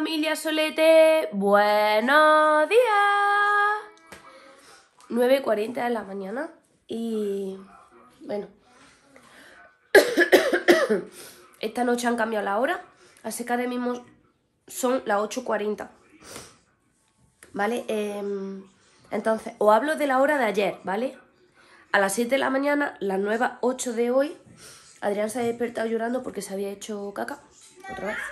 familia Solete, buenos días. 9:40 de la mañana y bueno, esta noche han cambiado la hora, así que ahora mismo son las 8:40, ¿vale? Entonces, os hablo de la hora de ayer, ¿vale? A las 7 de la mañana, las nuevas 8 de hoy, Adrián se ha despertado llorando porque se había hecho caca, otra vez.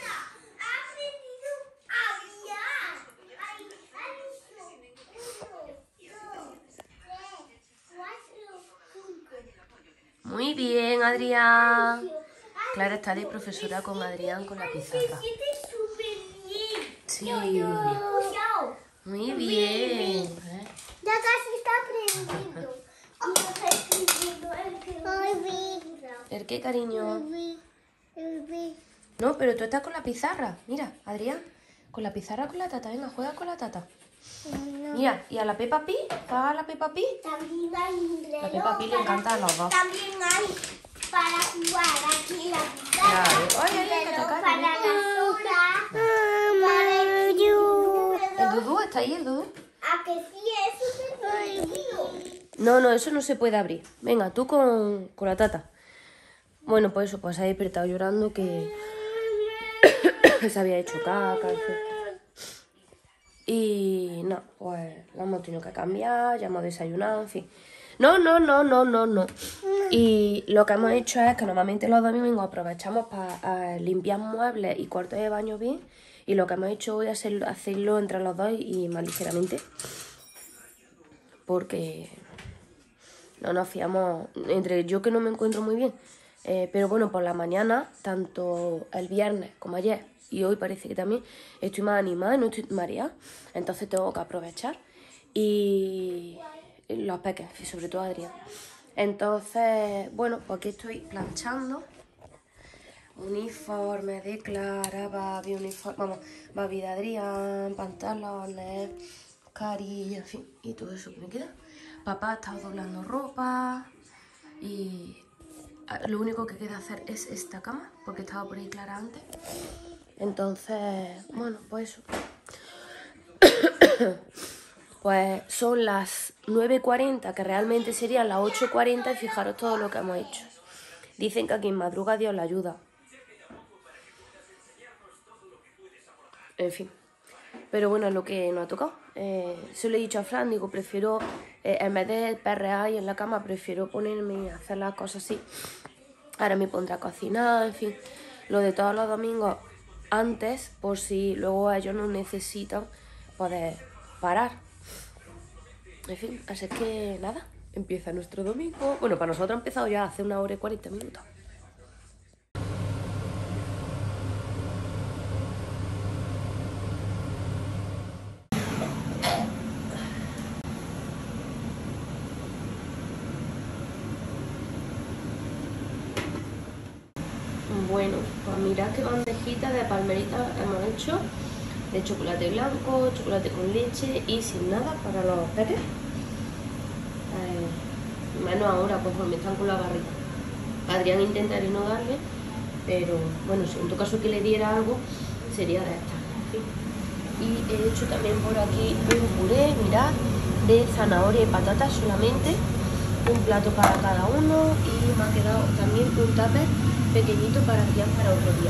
Muy bien, Adrián. Clara está de profesora con Adrián con la pizarra. Sí. Muy bien. Ya casi está aprendiendo. Y está escribiendo ¿El qué, cariño? No, pero tú estás con la pizarra. Mira, Adrián, con la pizarra con la tata. Venga, juega con la tata. Mira, ¿y a la Peppa Pig? ¿Paga la Peppa Pig? También hay reloj. La Peppa Pig le encantan los dos. También hay para jugar aquí la pizarra. Claro. Ay, ay, ay, Reloj que te para las horas. Para el libro. ¿El Dudú? ¿Está ahí el Dudú? ¿A que sí? Eso se prohibido. No, eso no se puede abrir. Venga, tú con la tata. Bueno, pues eso, pues se ha despertado llorando que se había hecho caca, en fin. Y no, pues la hemos tenido que cambiar, ya hemos desayunado, en fin. No. Y lo que hemos hecho es que normalmente los domingos aprovechamos para limpiar muebles y cuartos de baño bien. Y lo que hemos hecho hoy es hacerlo entre los dos y más ligeramente. Porque no nos fiamos, entre yo que no me encuentro muy bien. Pero bueno, por la mañana, tanto el viernes como ayer y hoy parece que también estoy más animada y no estoy mareada. Entonces tengo que aprovechar. Y los peques, sobre todo Adrián. Entonces, bueno, pues aquí estoy planchando. Uniforme de Clara, Babi de Adrián, pantalones, carilla, en fin, y todo eso que me queda. Papá ha estado doblando ropa y lo único que queda hacer es esta cama, porque estaba por ahí Clara antes. Entonces, bueno, pues eso. Pues son las 9:40, que realmente serían las 8:40, y fijaros todo lo que hemos hecho. Dicen que a quien madruga Dios la ayuda. En fin. Pero bueno, es lo que nos ha tocado. Se lo he dicho a Fran, digo, prefiero, en vez de perrear y en la cama, prefiero ponerme a hacer las cosas así. Ahora me pondré a cocinar, en fin. Lo de todos los domingos antes, por si luego ellos no necesitan poder parar. En fin, así que nada, empieza nuestro domingo. Bueno, para nosotros ha empezado ya hace 1 hora y 40 minutos. Bueno, pues mirad qué bandejita de palmerita hemos hecho, de chocolate blanco, chocolate con leche y sin nada para los peques. Menos ahora, pues me están con la barriga. Adrián intentaré no darle, pero bueno, si en tu caso que le diera algo, sería de esta. Y he hecho también por aquí un puré, mirad, de zanahoria y patatas solamente, un plato para cada uno, y me ha quedado también un tupper pequeñito para enviar para otro día.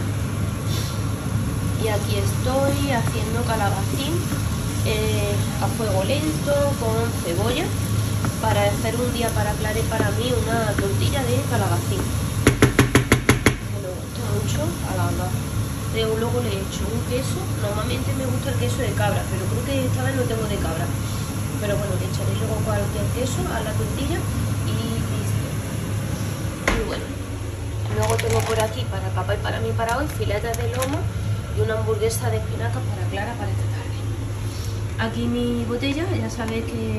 Y aquí estoy haciendo calabacín a fuego lento con cebolla para hacer un día para Clara y para mí una tortilla de calabacín. Me gusta mucho a las dos. Luego le he hecho un queso. Normalmente me gusta el queso de cabra, pero creo que esta vez no tengo de cabra. Pero bueno, le echaré luego cualquier queso a la tortilla y listo. Y bueno, luego tengo por aquí para papá y para mí para hoy filetes de lomo y una hamburguesa de espinacas para Clara para esta tarde. Aquí mi botella, ya sabéis que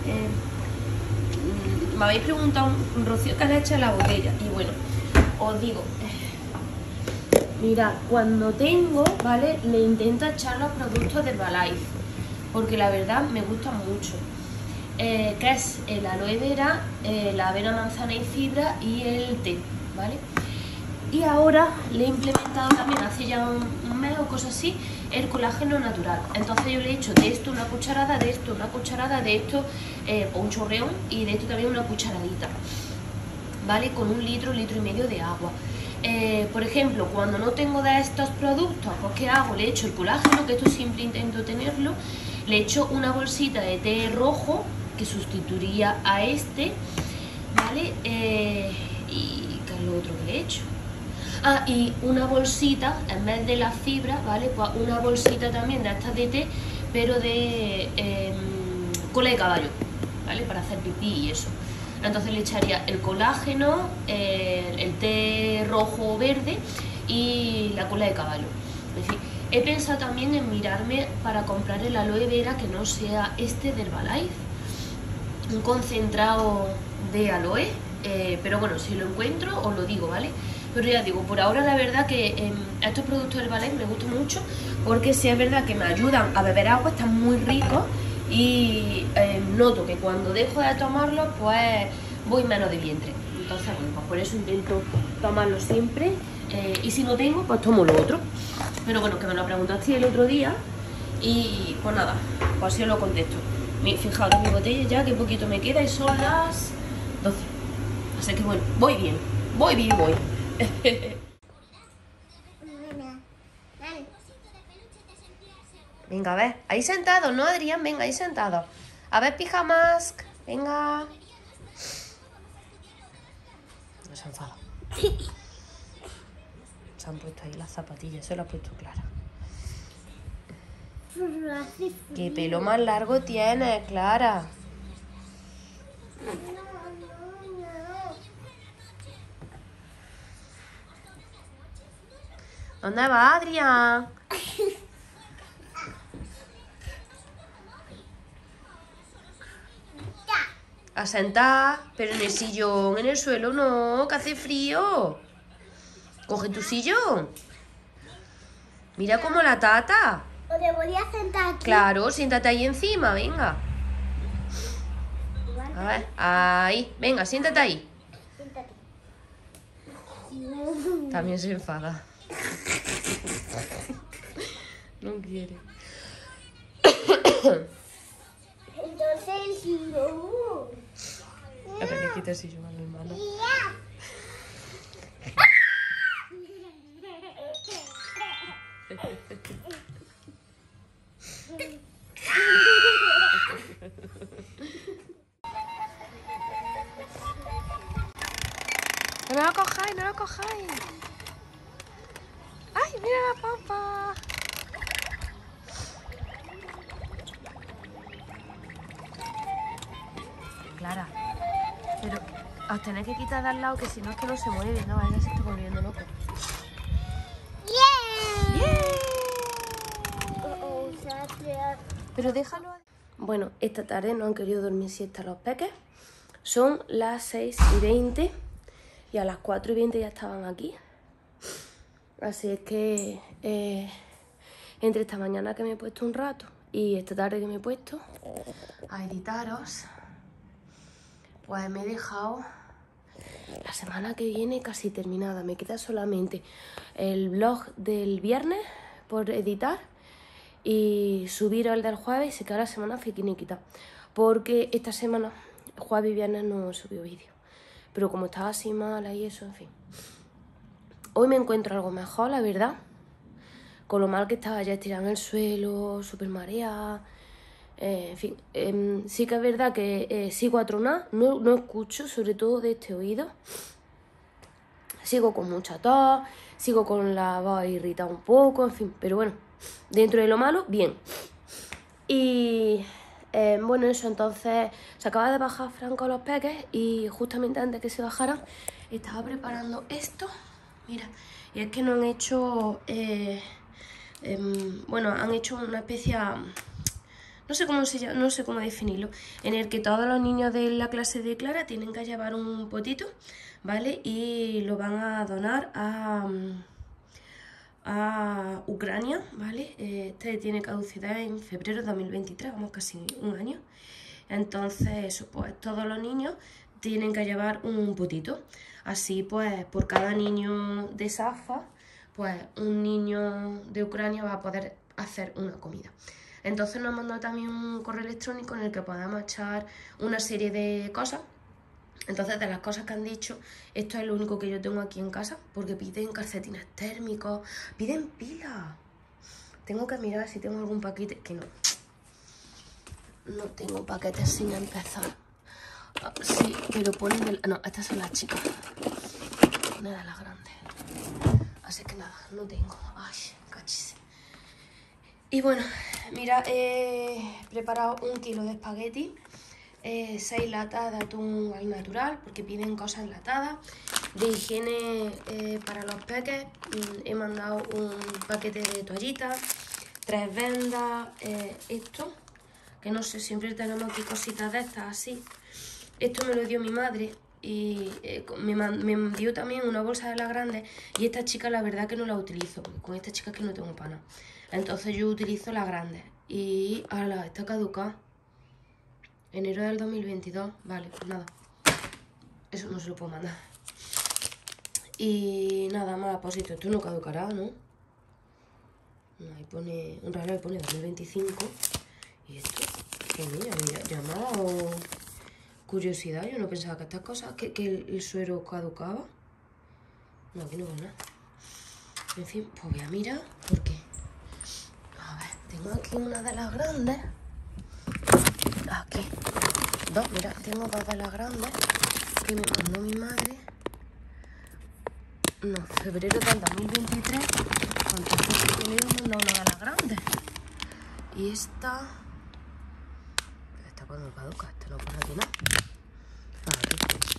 me habéis preguntado, Rocío, ¿qué le echa la botella? Y bueno, os digo, mirad, cuando tengo, ¿vale? Le intento echar los productos de Herbalife, porque la verdad me gustan mucho. Que es el aloe vera, la avena, manzana y fibra y el té, ¿vale? Y ahora le he implementado también, hace ya un mes o cosas así, el colágeno natural. Entonces yo le he hecho de esto una cucharada, de esto una cucharada, de esto un chorreón y de esto también una cucharadita, ¿vale? Con 1 litro, 1,5 litros de agua. Por ejemplo, cuando no tengo de estos productos, pues ¿qué hago? Le echo el colágeno, que esto siempre intento tenerlo, le echo una bolsita de té rojo, que sustituiría a este, ¿vale? ¿Y qué es lo otro que le he hecho? Ah, y una bolsita, en vez de la fibra, ¿vale? Pues una bolsita también de estas de té, pero de cola de caballo, ¿vale? Para hacer pipí y eso. Entonces le echaría el colágeno, el té rojo o verde y la cola de caballo. En fin, he pensado también en mirarme para comprar el aloe vera que no sea este de Herbalife, un concentrado de aloe, pero bueno, si lo encuentro os lo digo, ¿vale? Pero ya digo, por ahora la verdad que estos productos del Herbalife me gustan mucho porque sí es verdad que me ayudan a beber agua, están muy ricos y noto que cuando dejo de tomarlos pues voy menos de vientre. Entonces bueno, pues por eso intento tomarlo siempre y si no tengo pues tomo lo otro. Pero bueno, que me lo preguntaste el otro día y pues nada, pues así os lo contesto. Fijaos, mi botella ya que poquito me queda y son las 12. Así que bueno, voy bien. Venga, a ver, ahí sentado, ¿no, Adrián? Venga, ahí sentado. A ver, Pijamask, venga. No se enfada. Se han puesto ahí las zapatillas, se lo ha puesto Clara. ¿Qué pelo más largo tienes, Clara? ¿Dónde va, Adrián? A sentar, pero en el sillón, en el suelo no, que hace frío. Coge tu sillón. Mira cómo la tata. ¿O debería sentar aquí? Claro, siéntate ahí encima, venga. A ver, ahí, venga, siéntate ahí. Siéntate. También se enfada. No quiere. Entonces, si no. Ahora le quita el sillón a mi hermano. No lo cojáis, no lo cojáis. ¡Ay, mira la pampa! Clara, pero os tenéis que quitar de al lado que si no es que no se mueve, no, ella se está volviendo loco. Pero déjalo. Bueno, esta tarde no han querido dormir siesta los peques. Son las 6:20 y a las 4:20 ya estaban aquí. Así es que entre esta mañana que me he puesto un rato y esta tarde que me he puesto a editaros, pues me he dejado la semana que viene casi terminada. Me queda solamente el vlog del viernes por editar y subir el del jueves y se queda la semana finiquita. Porque esta semana, jueves y viernes, no he subido vídeo. Pero como estaba así mala y eso, en fin. Hoy me encuentro algo mejor, la verdad. Con lo mal que estaba ya estirada en el suelo, súper mareada. En fin, sí que es verdad que sigo atronada, no escucho, sobre todo de este oído. Sigo con mucha tos, sigo con la voz irritada un poco, en fin, pero bueno, dentro de lo malo, bien. Y bueno, eso, entonces se acaba de bajar Franco a los peques y justamente antes que se bajaran estaba preparando esto. Mira, y es que no han hecho, bueno, han hecho una especie, no sé cómo se llama, no sé cómo definirlo, en el que todos los niños de la clase de Clara tienen que llevar un potito, ¿vale? Y lo van a donar a Ucrania, ¿vale? Este tiene caducidad en febrero de 2023, vamos, casi un año. Entonces, eso, pues todos los niños tienen que llevar un potito. Así pues, por cada niño de Safa, pues un niño de Ucrania va a poder hacer una comida. Entonces nos han mandado también un correo electrónico en el que podamos echar una serie de cosas. Entonces, de las cosas que han dicho, esto es lo único que yo tengo aquí en casa, porque piden calcetines térmicos, piden pilas. Tengo que mirar si tengo algún paquete, que no. No tengo paquetes sin empezar. Sí, pero ponen no, estas son las chicas. Una de las grandes. Así que nada, no tengo. Ay, cachis. Y bueno, mira, he preparado 1 kilo de espagueti, 6 latas de atún al natural, porque piden cosas enlatadas. De higiene para los peques, he mandado un paquete de toallitas, 3 vendas, esto, que no sé, siempre tenemos aquí cositas de estas así. Esto me lo dio mi madre y me dio también una bolsa de las grandes, y esta chica la verdad que no la utilizo, porque con esta chica es que no tengo pana. Entonces yo utilizo las grandes. Y ala, está caducada. Enero del 2022. Vale, pues nada. Eso no se lo puedo mandar. Y nada más, pues esto no caducará, ¿no? No, ahí pone, un reloj pone 2025. Y esto, pues mira, llamada o curiosidad. Yo no pensaba que estas cosas, que el suero caducaba. No, aquí no veo nada. En fin, pues voy a mirar, porque a ver, tengo aquí una de las grandes. Aquí. Dos, mira, tengo 2 de las grandes que me mandó mi madre. No, febrero del 2023. Entonces sí que me mandó una de las grandes. Y esta cuando caduca, esta no pone aquí nada. Aquí.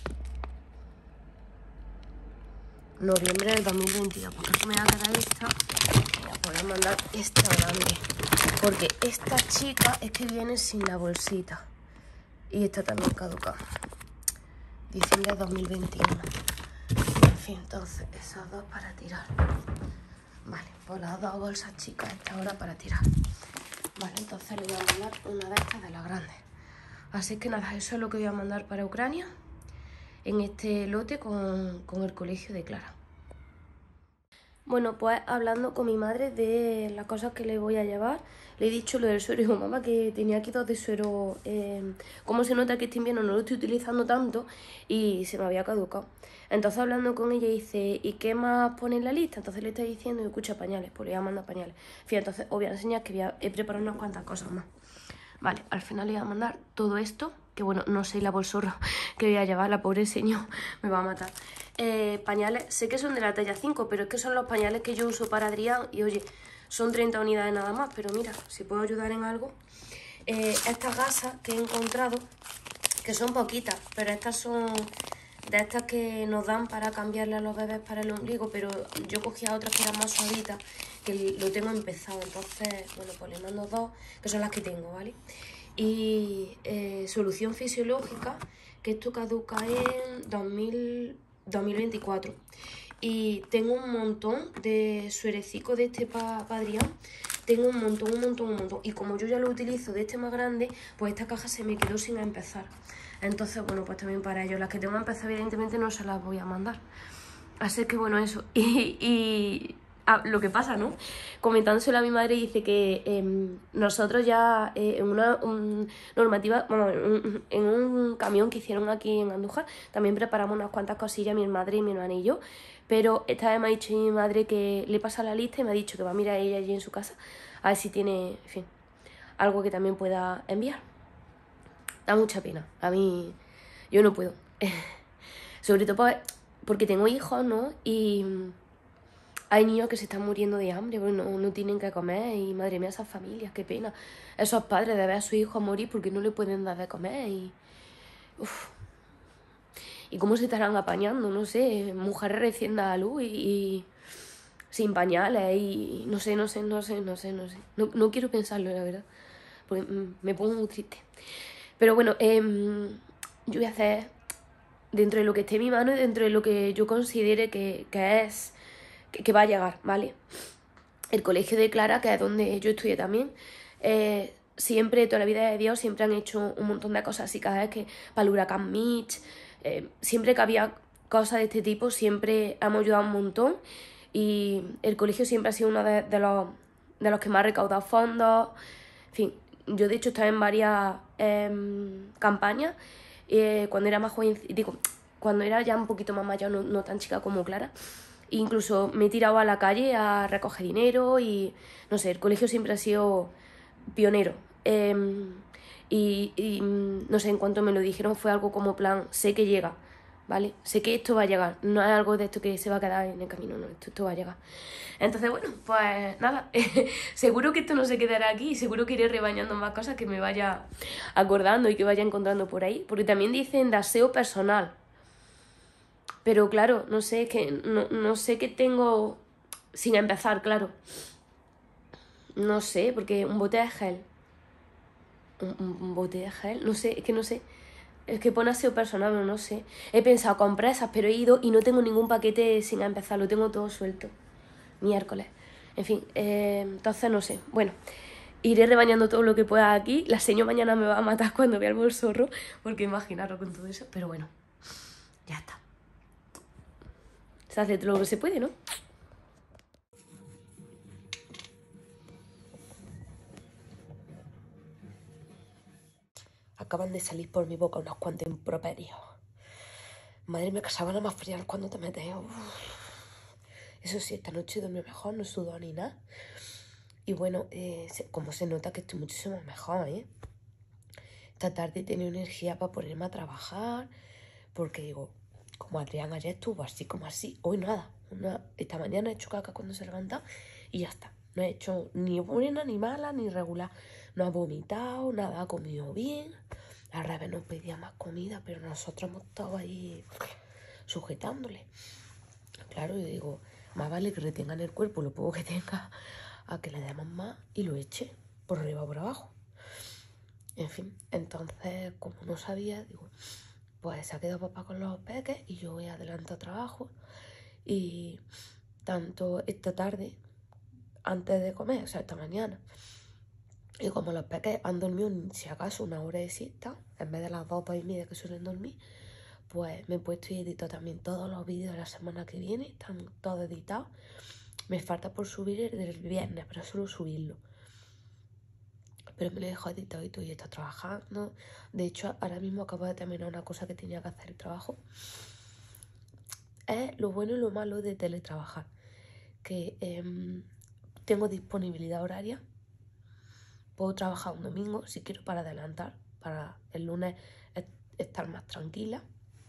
Noviembre del 2022. Porque eso me va a quedar esta. Voy a poder mandar esta grande. Porque esta chica es que viene sin la bolsita. Y esta también caduca. Diciembre de 2021. En fin, entonces esas 2 para tirar. Vale, pues las 2 bolsas chicas esta hora para tirar. Vale, entonces le voy a mandar una de estas de las grandes. Así que nada, eso es lo que voy a mandar para Ucrania. En este lote con el colegio de Clara. Bueno, pues hablando con mi madre de las cosas que le voy a llevar, le he dicho lo del suero. Digo, mamá, que tenía aquí 2 de suero. Como se nota que este invierno no lo estoy utilizando tanto y se me había caducado. Entonces hablando con ella dice, ¿y qué más pone en la lista? Entonces le estoy diciendo, escucha, pañales, pues le voy a mandar pañales. Fíjate, entonces os voy a enseñar que he preparado unas cuantas cosas más. Vale, al final le voy a mandar todo esto, que bueno, no sé la bolsorra que voy a llevar, la pobre señor me va a matar. Pañales, sé que son de la talla 5, pero es que son los pañales que yo uso para Adrián y oye, son 30 unidades nada más, pero mira, si puedo ayudar en algo. Estas gasas que he encontrado, que son poquitas, pero estas son de estas que nos dan para cambiarle a los bebés para el ombligo, pero yo cogía otras que eran más suavitas, que lo tengo empezado, entonces, bueno, pues le mando 2, que son las que tengo, ¿vale? Y solución fisiológica, que esto caduca en 2024. Y tengo un montón de suerecico de este para Adrián. Tengo un montón. Y como yo ya lo utilizo de este más grande, pues esta caja se me quedó sin empezar. Entonces, bueno, pues también para ellos. Las que tengo empezado, evidentemente, no se las voy a mandar. Así que, bueno, eso. Lo que pasa, ¿no? Comentándoselo a mi madre, dice que nosotros ya en una normativa, bueno, en un camión que hicieron aquí en Andújar, también preparamos unas cuantas cosillas, mi madre y mi hermana y yo. Pero esta vez me ha dicho mi madre que le pasa la lista y me ha dicho que va a mirar ella allí en su casa a ver si tiene, en fin, algo que también pueda enviar. Da mucha pena. A mí, yo no puedo. Sobre todo porque tengo hijos, ¿no? Y hay niños que se están muriendo de hambre, porque no tienen que comer. Y madre mía, esas familias, qué pena. Esos padres de ver a su hijo morir porque no le pueden dar de comer. Y cómo se estarán apañando, no sé. Mujeres recién dadas a luz y sin pañales. Y no sé. No quiero pensarlo, la verdad. Porque me pongo muy triste. Pero bueno, yo voy a hacer dentro de lo que esté en mi mano y dentro de lo que yo considere que va a llegar, ¿vale? El colegio de Clara, que es donde yo estudié también, siempre, toda la vida de Dios, siempre han hecho un montón de cosas así, cada vez que para el huracán Mitch, siempre que había cosas de este tipo, siempre hemos ayudado un montón y el colegio siempre ha sido uno de los que más ha recaudado fondos. En fin, yo de hecho estaba en varias campañas cuando era más joven, digo, cuando era ya un poquito más mayor, no tan chica como Clara. Incluso me he tirado a la calle a recoger dinero y, no sé, el colegio siempre ha sido pionero. No sé, en cuanto me lo dijeron fue algo como plan, sé que llega, ¿vale? Sé que esto va a llegar, no es algo de esto que se va a quedar en el camino, no, esto va a llegar. Entonces, bueno, pues nada, seguro que esto no se quedará aquí, seguro que iré rebañando más cosas que me vaya acordando y que vaya encontrando por ahí, porque también dicen de aseo personal. Pero claro, no sé, es que no sé qué tengo sin empezar, claro. No sé, porque un bote de gel. Un bote de gel, no sé, es que no sé. Es que pone aseo personal, pero no sé. He pensado compresas, pero he ido y no tengo ningún paquete sin empezar, lo tengo todo suelto. Miércoles. En fin, entonces no sé. Bueno, iré rebañando todo lo que pueda aquí. La señora mañana me va a matar cuando vea el bolsorro, porque imaginaros con todo eso. Pero bueno, ya está. Se hace todo lo que se puede, ¿no? Acaban de salir por mi boca unos cuantos improperios. Madre mía, que sábana más fría cuando te metes. Uf. Eso sí, esta noche dormí mejor, no sudo ni nada. Y bueno, como se nota que estoy muchísimo mejor, ¿eh? Esta tarde he tenido energía para ponerme a trabajar, porque digo, como Adrián ayer estuvo así como así, hoy nada. Esta mañana he hecho caca cuando se levanta y ya está. No he hecho ni buena, ni mala, ni regular. No ha vomitado, nada, ha comido bien. Al revés nos pedía más comida, pero nosotros hemos estado ahí sujetándole. Claro, yo digo, más vale que retengan el cuerpo lo poco que tenga a que le demos más y lo eche por arriba o por abajo. En fin, entonces, como no sabía, digo, pues se ha quedado papá con los peques y yo voy adelante a trabajo. Y tanto esta tarde, antes de comer, o sea, esta mañana, y como los peques han dormido, si acaso, una hora de siesta, en vez de las 2:30 que suelen dormir, pues me he puesto y edito también todos los vídeos de la semana que viene, están todos editados. Me falta por subir el del viernes, pero solo subirlo. Pero me lo dejo editado y todo, y está trabajando. De hecho, ahora mismo acabo de terminar una cosa que tenía que hacer el trabajo. Es lo bueno y lo malo de teletrabajar. Que tengo disponibilidad horaria. Puedo trabajar un domingo si quiero para adelantar, para el lunes estar más tranquila.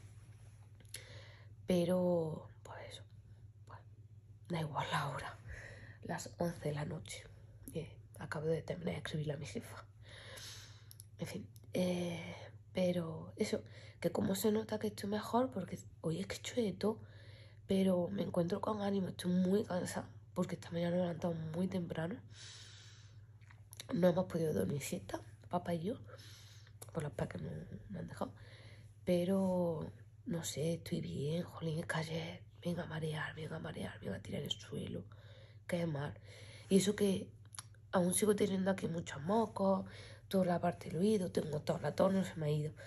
Pero, pues eso, pues, da igual la hora. Las 11 de la noche. Acabo de terminar de escribirle a mi jefa. En fin, pero eso, que como se nota que estoy mejor, porque hoy es que he hecho de todo, pero me encuentro con ánimo, estoy muy cansada, porque esta mañana me he levantado muy temprano. No hemos podido dormir siesta, papá y yo, por los peques no me han dejado. Pero, no sé, estoy bien, jolín, es que ayer me iba a marear, me iba a tirar el suelo, qué mal. Y eso que aún sigo teniendo aquí muchos mocos, toda la parte del oído, tengo toda la tos, no se me ha ido.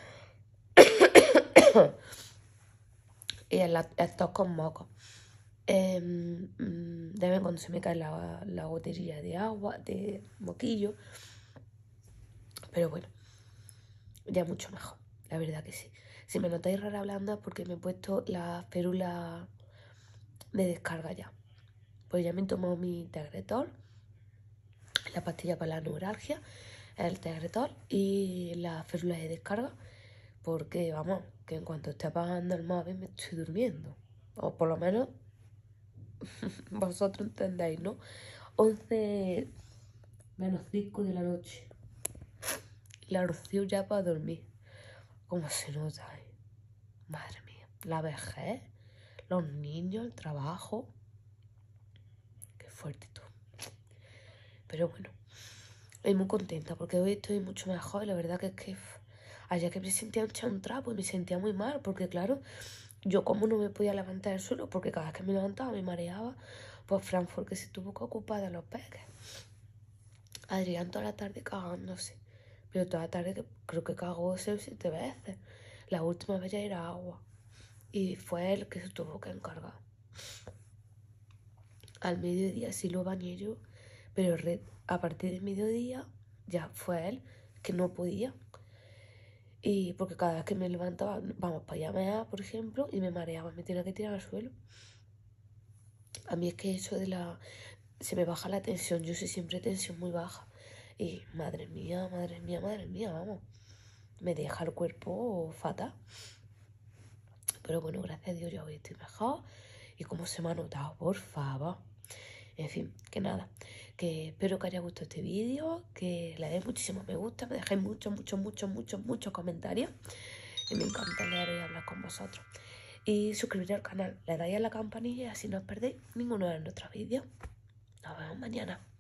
Y el tos con mocos. De vez en cuando se me cae la botella de agua, de moquillo. Pero bueno, ya mucho mejor, la verdad que sí. Si me notáis rara hablando es porque me he puesto la férula de descarga ya. Pues ya me he tomado mi Tegretol, la pastilla para la neuralgia, el Tegretol y la férula de descarga, porque vamos, que en cuanto esté apagando el móvil me estoy durmiendo. O por lo menos vosotros entendéis, ¿no? 11 menos 5 de la noche. La Rocío ya para dormir. ¿Cómo se nota? Madre mía. La vejez, los niños, el trabajo. Qué fuerte tú. Pero bueno, estoy muy contenta porque hoy estoy mucho mejor. Y la verdad que es que ayer que me sentía echar un trapo y me sentía muy mal. Porque claro, yo como no me podía levantar del suelo, porque cada vez que me levantaba me mareaba. Pues Frankfurt que se tuvo que ocupar de los peques. Adrián toda la tarde cagándose. Pero toda la tarde creo que cagó 6 o 7 veces. La última vez ya era agua. Y fue él que se tuvo que encargar. Al mediodía sí lo bañé yo, pero a partir del mediodía ya fue él que no podía. Y porque cada vez que me levantaba, vamos para allá a mear, por ejemplo, y me mareaba, me tenía que tirar al suelo. A mí es que eso de se me baja la tensión, yo soy siempre tensión muy baja. Y madre mía, madre mía, madre mía, vamos. Me deja el cuerpo fatal. Pero bueno, gracias a Dios ya hoy estoy mejor. Y como se me ha notado, por favor. En fin, que nada. Que espero que haya gustado este vídeo. Que le deis muchísimos me gusta. Me dejáis muchos comentarios. Y me encanta leer y hablar con vosotros. Y suscribiros al canal. Le dais a la campanilla y así no os perdéis ninguno de nuestros vídeos. Nos vemos mañana.